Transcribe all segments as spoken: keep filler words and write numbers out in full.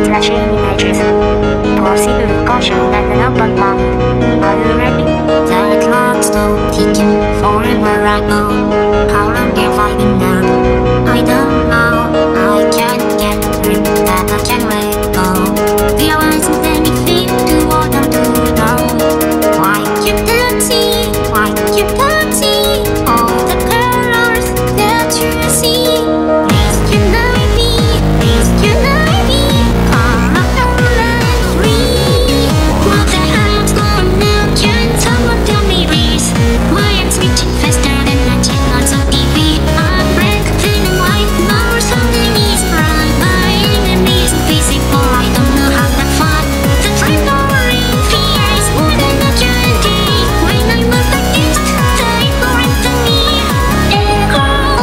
flashing images. Possible caution and an open mouth. Are you ready? The clock stopped ticking forever I know. How long have I been now? I don't know. I can't get through that I can't let go. There wasn't anything to hold on to now. Why you can't see? Why you can't see all the colors that you see? Please unite me, please unite me. Come on, let free. What the hell's going on? Can someone tell me please? Why I'm switching faster than the channels on T V? I'm breaking white now, something is wrong. My enemies invisible, I don't know how to fight. The flame lowering fear is more than a tragedy. When I move against, they correct me. Echo.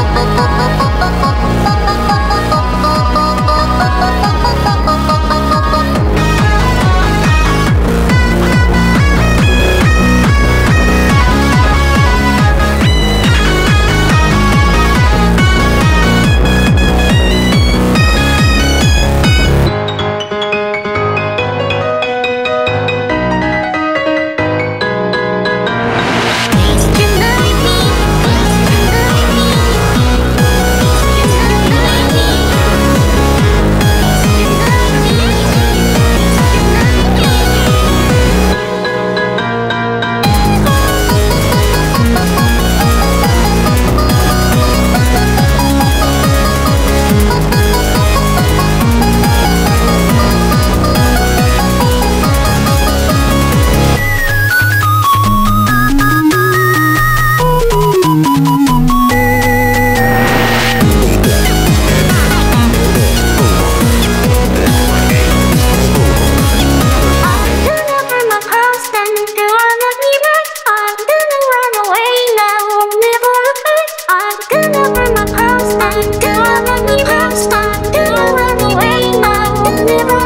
Please unite me, please unite me. Please unite me. Please unite me. I'm gonna burn my past and do all of me back. I'm gonna run away now, I'll never look back. I'm gonna burn my past and do all of me past. I'm gonna run away now, I'll never